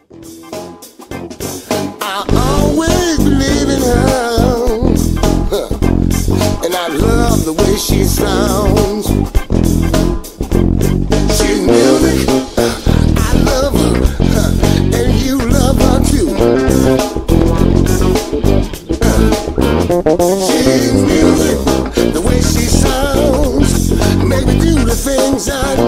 I always believe in her, and I love the way she sounds. She's music, I love her, and you love her too. She's music, the way she sounds, make me do the things I